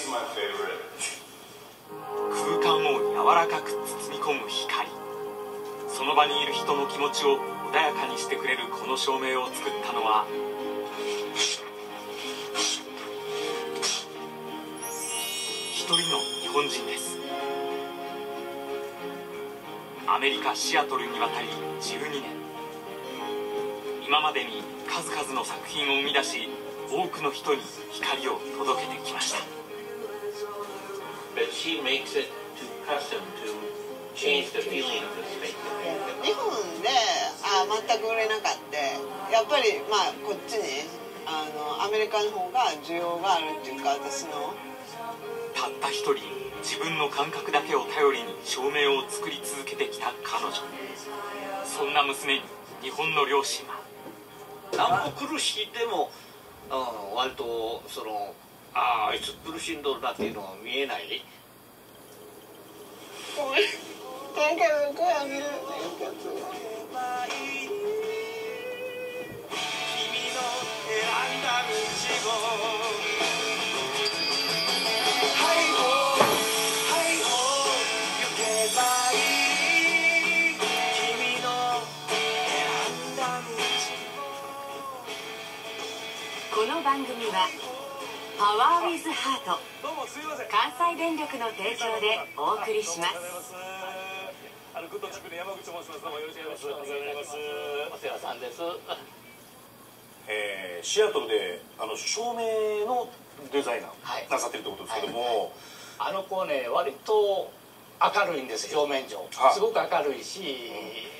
空間を柔らかく包み込む光、その場にいる人の気持ちを穏やかにしてくれるこの照明を作ったのは一人の日本人です。アメリカ・シアトルに渡り12年、今までに数々の作品を生み出し、多くの人に光を届けてきました。 日本で全く売れなかった。やっぱりこっちにアメリカの方が需要があるっていうか、私のたった一人自分の感覚だけを頼りに照明を作り続けてきた彼女。そんな娘に日本の両親は、 なんぼ苦しいでも、割とあいつ苦しんどるなっていうのは見えない。 この番組はパワーウィズハート関西電力の提供でお送りします。 グッド地区の山口と申します。どうもよろしくお願いします。 お世話さんです。 シアトルで照明のデザイナーなさってるってことですけども、 あの子ね、割と明るいんです表面上。すごく明るいし、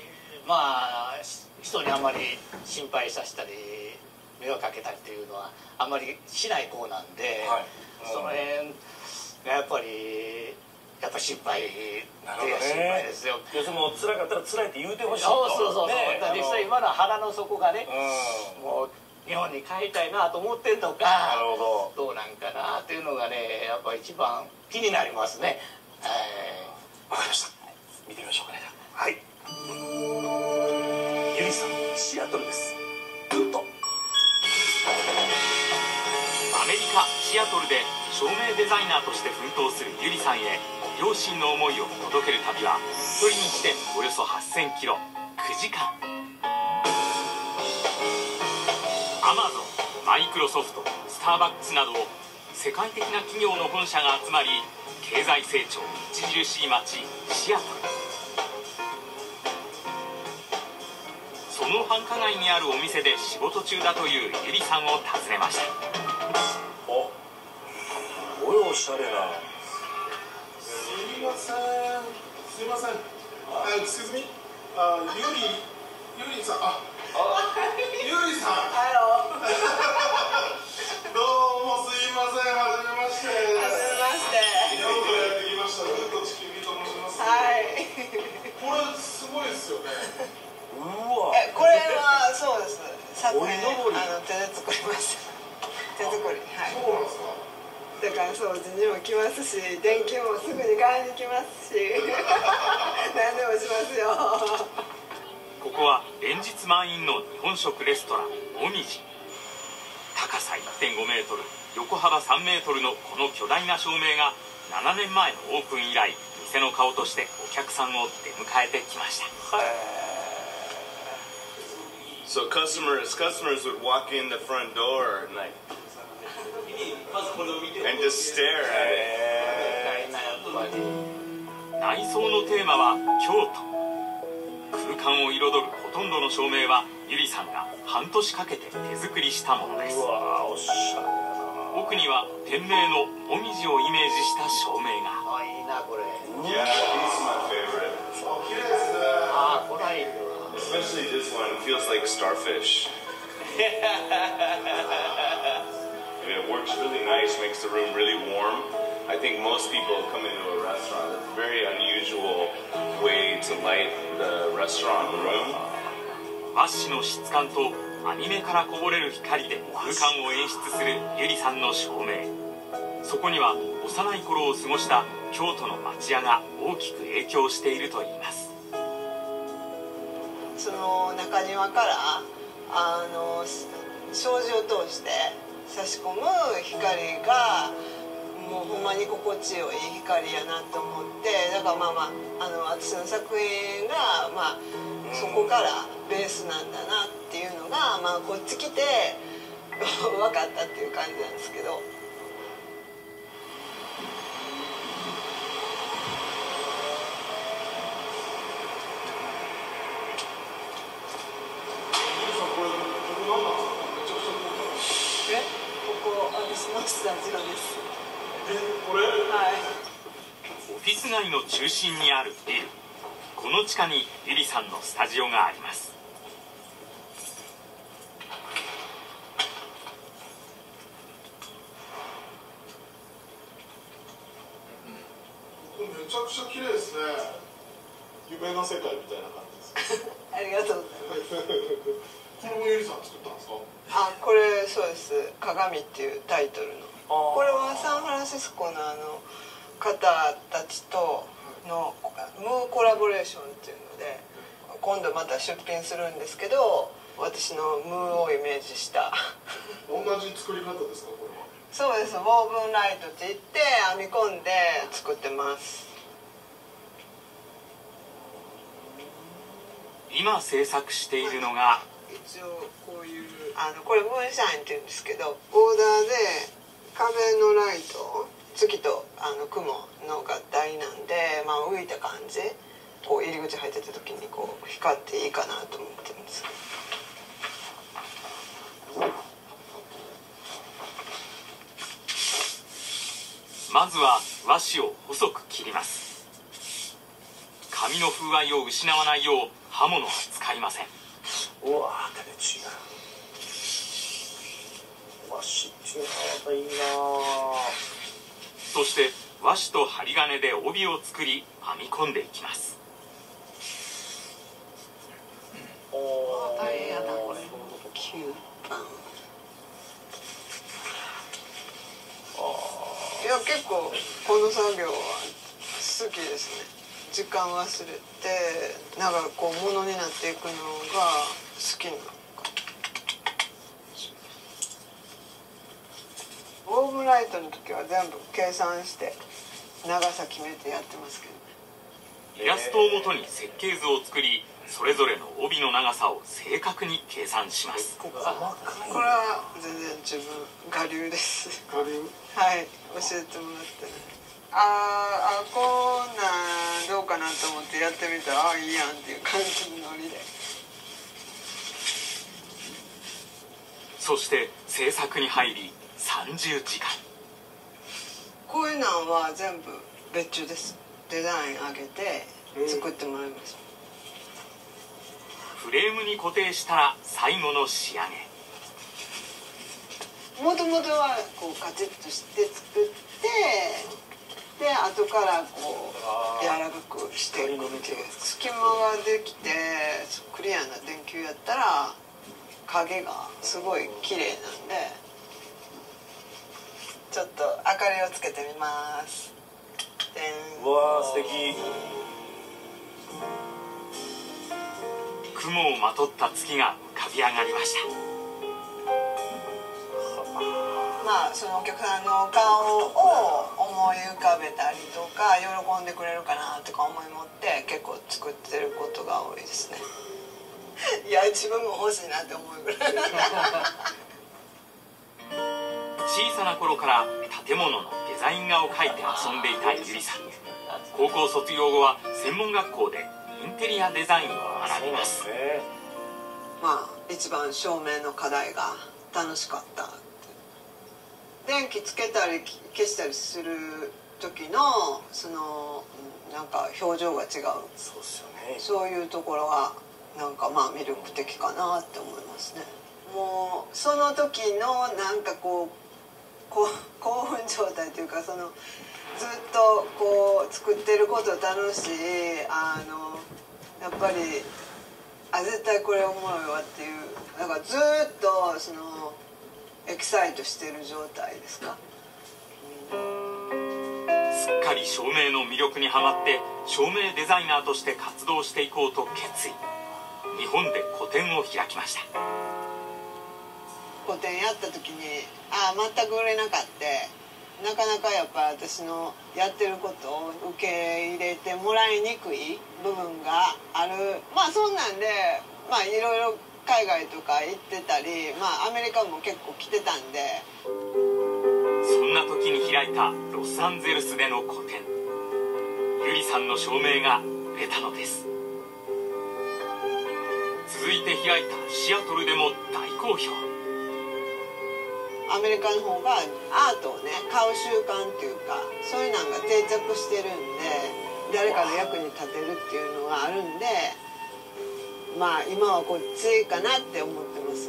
人にあまり心配させたり迷惑かけたりっていうのはあんまりしない子なんで、その辺がやっぱり心配ですよ。 要するにもう辛かったら辛いって言うてほしいと。 そう実際今の腹の底がね、もう日本に帰りたいなと思ってるとか、どうなんかなっていうのがね、やっぱ一番気になりますね。 わかりました。見てみましょうかね。はい。ゆりさん、シアトルです。グッド。 アメリカ・シアトルで照明デザイナーとして奮闘するゆりさんへ、両親の思いを届ける旅は一人にしておよそ8000キロ、9時間。アマゾン、マイクロソフト、スターバックスなど世界的な企業の本社が集まり、経済成長著しい街シアトル。その繁華街にあるお店で仕事中だというゆりさんを訪ねました。 おおしゃれな。 すいません。excuse me。ゆりさん。ゆりさん。どうもすいません。はじめまして。よくやってきました。グッド地球儀と申します。これすごいですよね。 うわ。 これはそうです。昨年手で作りました。手作り。 そうなんですか。 だから掃除にも来ますし、電気もすぐに買いに来ますし、何でもしますよ。 ここは連日満員の日本食レストランもみじ。高さ 1.5 メートル、横幅3メートルのこの巨大な照明が7年前のオープン以来、店の顔としてお客さんを出迎えてきました。 So customers would walk in the front door and just stare at it. 内装のテーマは京都。空間を彩るほとんどの照明はゆりさんが半年かけて手作りしたものです。奥には店名のもみじをイメージした照明が。 いいなこれ。 Yeah, this is my favorite. これいい。 Especially this one feels like starfish. It works really nice, makes the room really warm. I think most people come into a restaurant. It's a very unusual way to light the restaurant room. 和紙の質感とアニメからこぼれる光で空間を演出するゆりさんの照明。そこには幼い頃を過ごした京都の町屋が大きく影響しているといいます。 その中庭から障子を通して差し込む光がももうほんまに心地よい光やなと思って、だから私の作品がそこからベースなんだなっていうのがこっち来て分かったっていう感じなんですけど。私のスタジオです。 これ？ はい。 オフィス街の中心にあるビル、この地下にゆりさんのスタジオがあります。 めちゃくちゃ綺麗ですね。夢の世界みたいな感じです。 ありがとうございます。 これもゆりさん作ったんですか？ これそうです。鏡っていうタイトルの。これはサンフランシスコの方たちとのムーコラボレーションっていうので、今度また出品するんですけど、私のムーをイメージした同じ作り方ですか？これは。 そうです。ウォーブンライトって言って編み込んで作ってます。 今制作しているのが、 一応こういうこれムーンシャインっていうんですけど、オーダーで壁のライト、月と雲の合体なんで、浮いた感じ、こう入り口入ってた時にこう光っていいかなと思ってるんですけど。まずは和紙を細く切ります。紙の風合いを失わないよう刃物は使いません。 うわー、手で違う。和紙っていうのはまたいいな。 そして和紙と針金で帯を作り編み込んでいきます。 大変やなこれ。9番。いや結構この作業は好きですね。時間忘れてなんかこう物になっていくのが好きなのか。ウォームライトの時は全部計算して長さ決めてやってますけどね。 イラストをもとに設計図を作り、それぞれの帯の長さを正確に計算します。 これは全然自分我流です。 我流？ はい、教えてもらってね。こんなんどうかなと思ってやってみたらいいやんっていう感じのノリで。 そして制作に入り30時間。 こういうのは全部別注です。デザイン上げて作ってもらいます。 フレームに固定したら最後の仕上げ。 もともとはこうカチッとして作って、で後からこう柔らかくしていくっていう。隙間ができてクリアな電球やったら影がすごい綺麗なんで、ちょっと明かりをつけてみます。 うわー、素敵。 雲をまとった月が浮かび上がりました。 そのお客さんの顔を思い浮かべたりとか喜んでくれるかなとか思い持って結構作ってることが多いですね。いや自分も欲しいなって思うぐらい。 小さな頃から建物のデザイン画を描いて遊んでいたゆりさん。高校卒業後は専門学校でインテリアデザインを学びます。 一番照明の課題が楽しかった。電気つけたり消したりする時のそのなんか表情が違う。 そうですよね。 そういうところはなんか魅力的かなって思いますね。もうその時のなんかこう興奮状態というか、そのずっとこう作ってること楽しい、やっぱり絶対これおもろいわっていう、だからずっとそのエキサイトしてる状態ですか。 すっかり照明の魅力にはまって照明デザイナーとして活動していこうと決意。日本で個展を開きました。 個展やった時に全く売れなかった。 なかなかやっぱ私のやってることを受け入れてもらいにくい部分がある。まあそんなんでいろいろ海外とか行ってたり、アメリカも結構来てたんで。 そんな時に開いたロサンゼルスでの個展、ゆりさんの照明が売れたのです。続いて開いたシアトルでも大好評。 アメリカの方がアートをね買う習慣っていうか、そういうのが定着してるんで、誰かの役に立てるっていうのがあるんで、今はこっちかなって思ってます。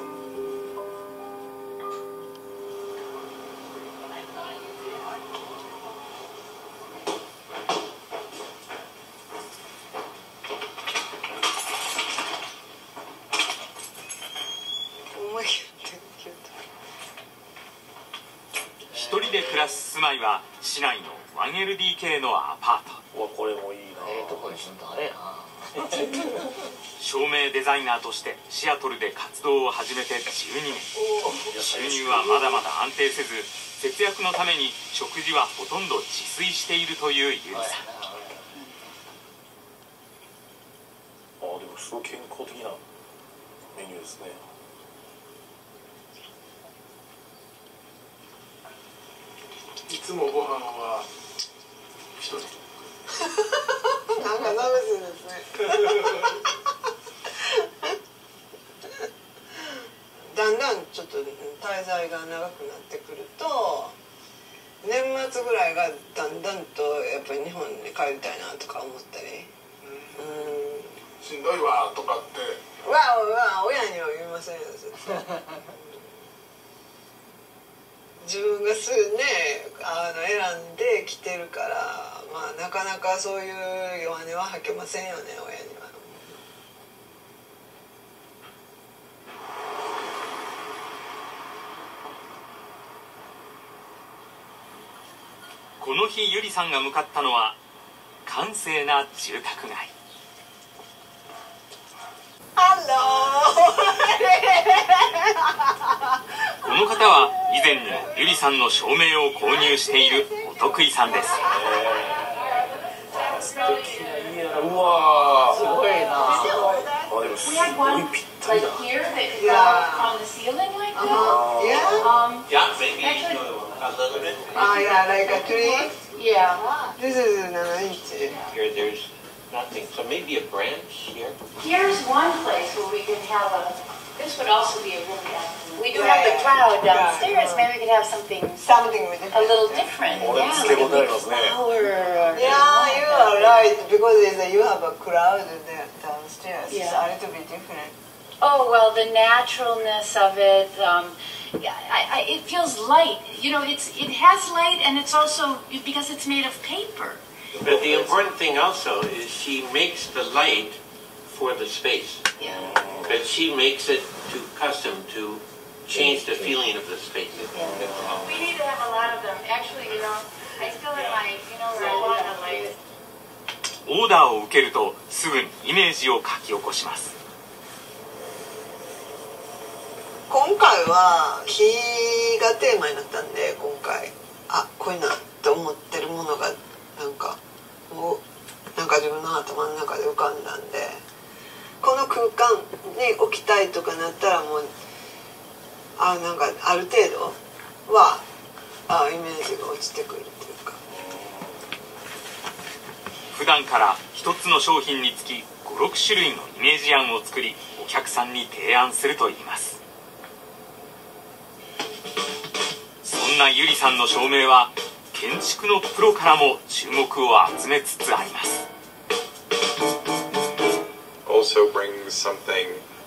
一人で暮らす住まいは市内の 1LDK のアパート。 これもいいな。 とこに住んだね。 照明デザイナーとしてシアトルで活動を始めて12年。収入はまだまだ安定せず、節約のために食事はほとんど自炊しているというゆりさん。 でもすごい健康的なメニューですね。 いつもご飯は一人。 なんか楽しいですね。だんだんちょっと滞在が長くなってくると、年末ぐらいがだんだんとやっぱり日本に帰りたいなとか思ったり、 しんどいわとかって親には言いませんよ絶対。自分がすぐね選んで来てるから、なかなかそういう弱音は吐けませんよね、親には。 この日ゆりさんが向かったのは閑静な住宅街。この方は以前にもゆりさんの照明を購入しているお得意さんです。 素敵な家やな。うわー、 すごいな。 でもすごいぴったりだ。 Yeah, like a tree. Yeah. This is 7 inch. Here, there's nothing. So maybe a branch here. Here's one place where we could have a. This would also be a really. We do have the cloud downstairs. Maybe we could have something with a little different. Yeah, like a big flower. Yeah, you are right, because you have a crowd there downstairs. Yeah. It's a little bit different. Oh well, the naturalness of it. It feels light. You know, it has light, and it's also because it's made of paper. But the important thing also is she makes the light for the space. Yeah. But she makes it to custom to change the feeling of the space. Yeah. We need to have a lot of them. Actually, I still have my, where I want to light. オーダーを受けるとすぐにイメージを書き起こします。 今回は火がテーマになったんで、今回こういうなって思ってるものがなんか自分の頭の中で浮かんだんで、この空間に置きたいとかなったらもうなんかある程度はイメージが落ちてくるっていうか。 普段から一つの商品につき 5,6 種類のイメージ案を作り、お客さんに提案するといいます。そんなゆりさんの照明は建築のプロからも注目を集めつつあります。 Also brings something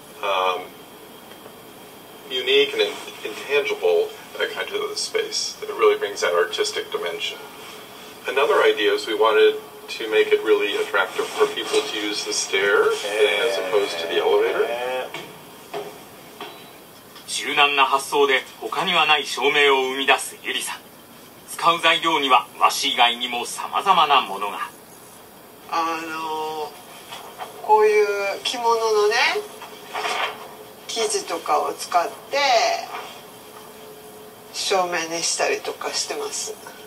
unique and intangible kind of the space. It really brings that artistic dimension. Another idea is we wanted to make it really attractive for people to use the stair as opposed to the elevator. 柔軟な発想で他にはない照明を生み出すゆりさん。使う材料には和紙以外にもさまざまなものが。 こういう着物のね生地とかを使って照明にしたりとかしてます。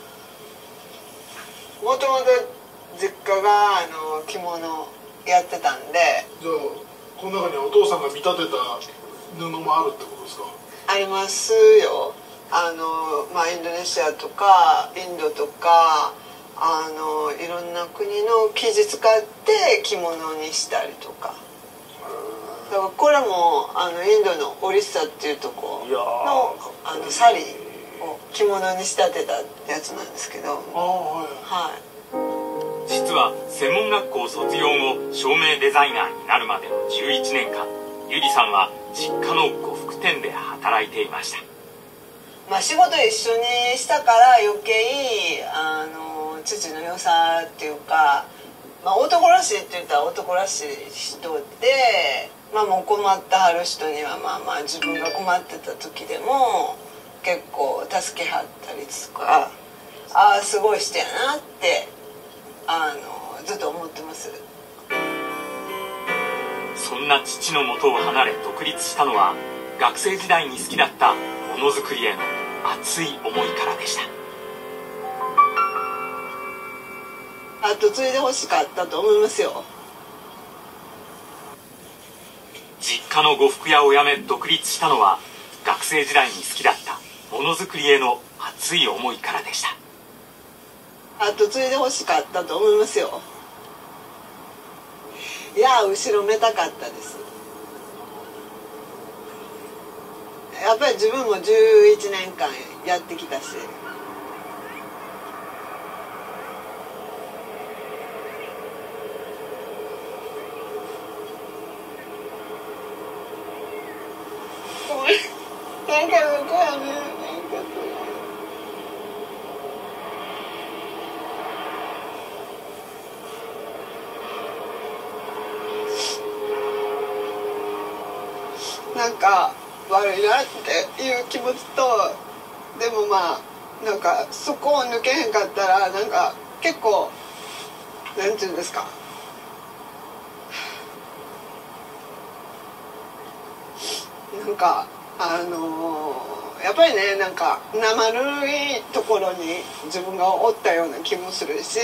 もともと実家が着物やってたんで。 じゃあこの中にお父さんが見立てた布もあるってことですか？ ありますよ。インドネシアとかインドとかいろんな国の生地使って着物にしたりとか。だからこれもインドのオリッサっていうとこのサリーを着物に仕立てたやつなんですけど。はい。 実は専門学校卒業後照明デザイナーになるまでの11年間、ゆりさんは実家の呉服店で働いていました。 仕事一緒にしたから余計父の良さっていうか、男らしいって言ったら男らしい人で、もう困ってはる人には自分が困ってた時でも結構助けはったりとか、すごい人やなってずっと思ってます。 そんな父の元を離れ独立したのは、学生時代に好きだったものづくりへの熱い思いからでした。 後継いでほしかったと思いますよ。 実家の呉服屋を辞め独立したのは、学生時代に好きだったものづくりへの熱い思いからでした。 後継いでほしかったと思いますよ。いや、後ろめたかったです。やっぱり自分も11年間やってきたし。なんか悪いなっていう気持ちと、でもなんかそこを抜けへんかったらなんか結構なんていうんですか、なんかやっぱりね、なんか生ぬるいところに自分がおったような気もするし。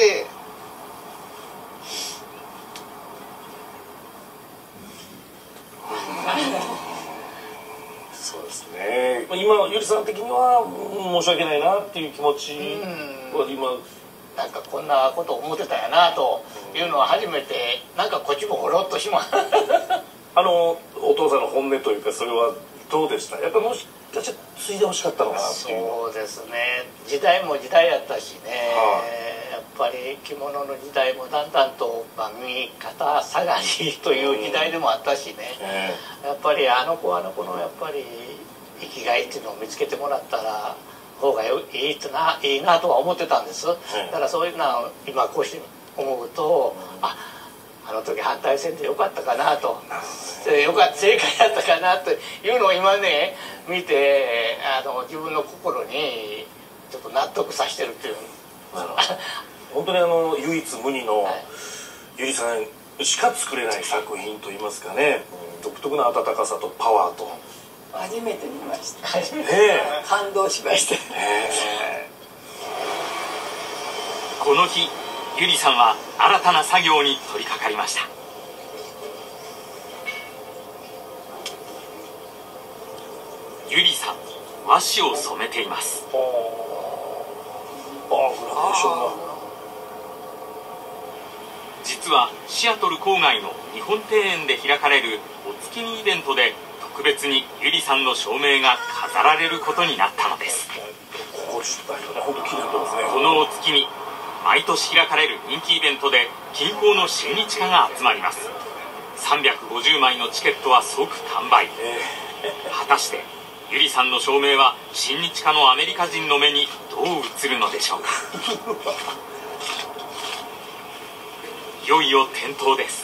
そうですね。今ゆりさん的には申し訳ないなっていう気持ちは今なんかこんなこと思ってたやなというのは初めて、なんかこっちもほろっとしまう。 お父さんの本音というか、それはどうでした？やっぱもしかして継いでほしかったのかなっていう。 そうですね。時代も時代やったしね。やっぱり着物の時代もだんだんと右肩下がりという時代でもあったしね。やっぱりあの子のやっぱり生きがいっていうのを見つけてもらったら方がいいなとは思ってたんです。だからそういうのは今こうして思うと、あの時反対せんでよかったかなと、正解だったかなというのを今ね見て、自分の心にちょっと納得させてるっていう。 本当に唯一無二のゆりさんしか作れない作品といいますかね、独特な温かさとパワーと。 初めて見ました。感動しました。 この日、ゆりさんは新たな作業に取り掛かりました。ゆりさん、和紙を染めています。 グラデーションが。 実はシアトル郊外の日本庭園で開かれるお月見イベントで、特別にゆりさんの照明が飾られることになったのです。 このお月見、毎年開かれる人気イベントで近郊の親日家が集まります。350枚のチケットは即完売。果たしてゆりさんの照明は親日家のアメリカ人の目にどう映るのでしょうか。いよいよ点灯です。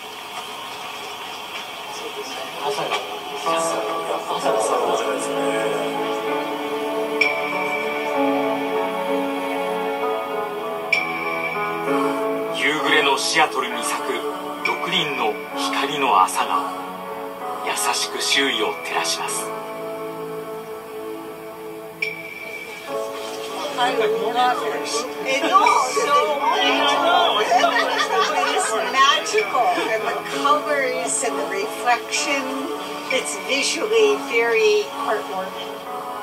夕暮れのシアトルに咲く6輪の光の朝が優しく周囲を照らします。 It's magical, and the colors and the reflection. It's visually very heartwarming.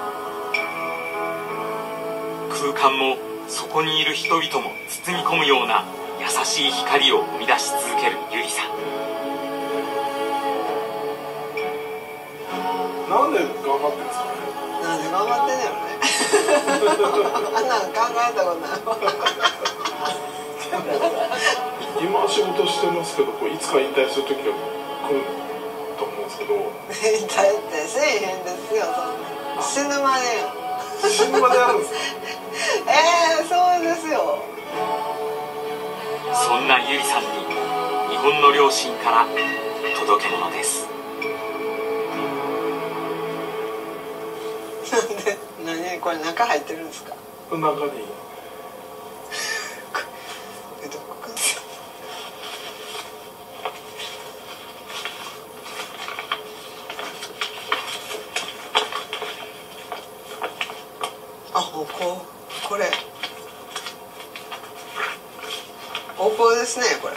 空間もそこにいる人々も包み込むような優しい光を生み出し続けるゆりさん。 なんで頑張ってるんですかね。 なんで頑張ってんねやろね。あんなん考えたことない。 今仕事してますけど、いつか引退する時が来ると思うんですけど。 引退ってせえへんですよ、そんな。死ぬまでや。 死ぬまでやるんですか。 そうですよ。 そんなゆりさんに日本の両親から届け物です。 何これ中入ってるんですか。 中に。 これお香ですね、これ。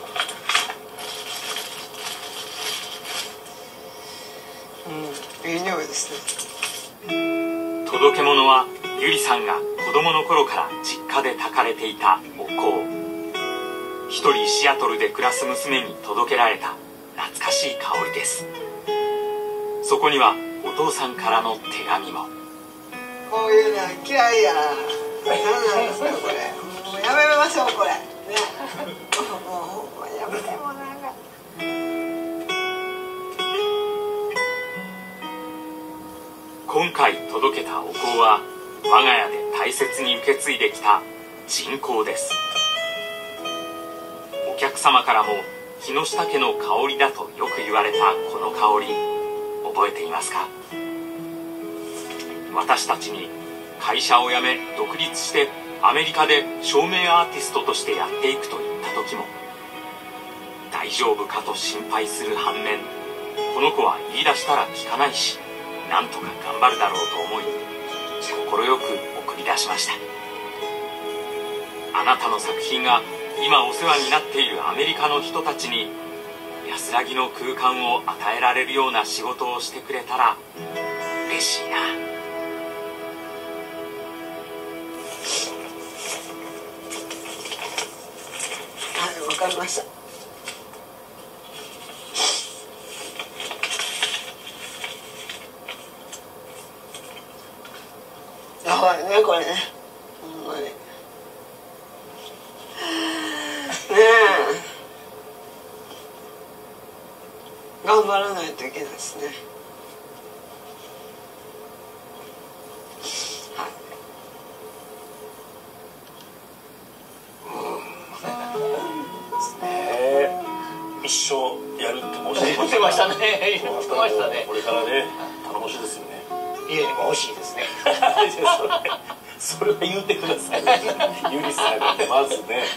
いい匂いですね。 届け物はゆりさんが子供の頃から実家で炊かれていたお香。一人シアトルで暮らす娘に届けられた懐かしい香りです。そこにはお父さんからの手紙も。 こういうの嫌いや。何なんですかこれ。もうやめましょうこれ。ね。もうやめてもなんか。 今回届けたお香は我が家で大切に受け継いできた人香です。お客様からも木下家の香りだとよく言われたこの香り、覚えていますか？私たちに会社を辞め独立してアメリカで照明アーティストとしてやっていくと言った時も、大丈夫かと心配する反面、この子は言い出したら聞かないしなんとか頑張るだろうと思い、快く送り出しました。あなたの作品が今お世話になっているアメリカの人たちに安らぎの空間を与えられるような仕事をしてくれたら嬉しいな。 はい、わかりました。やばいねこれね。ほんまに。ねえ。頑張らないといけないですね。 一生やるって申し言ってましたね。言ってましたね。 これからね、頼もしいですよね。 家にも欲しいですね。 それは言ってください。ゆりさんがまずね。